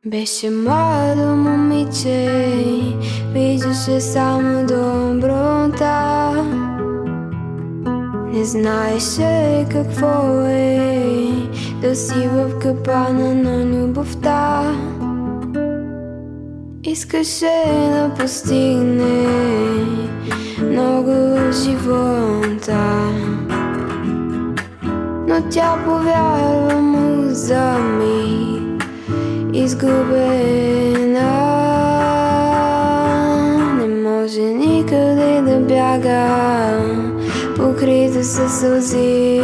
Беше младо момиче, виждаше само доброта. Не знаеше какво е да си в капана на любовта. Искаше да постигне много в живота, но тя повярва му за миг изгубена. Не може никъде да бяга, покрита със сълзи.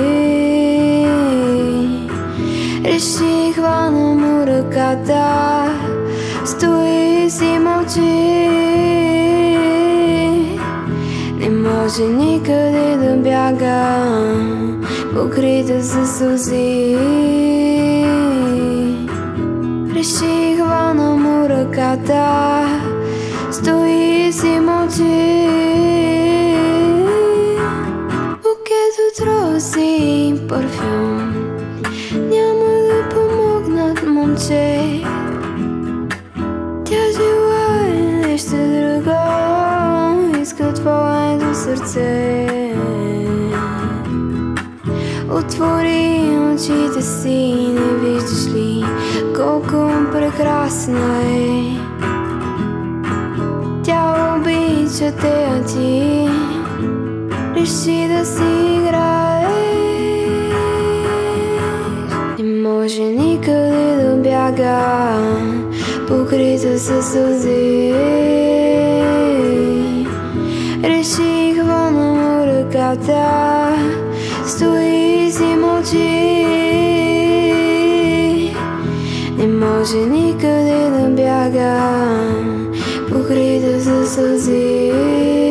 Реши, хвана му ръката, стои си мълчи. Не може никъде да бяга, покрита със сълзи. Реши, хвана му ръката, стои си мълчи. Букет от рози, парфюм няма да помогнат, момче. Тя желае нещо друго, иска твоето сърце. Отвори очите си, не виждаш ли колко прекрасна е? Тя обича те, а ти реши да си играеш. Не може никъде да бяга, покрита със сълзи. Реши, хвана му ръката, стои си мълчи. Не може никъде да бяга, покрита със сълзи.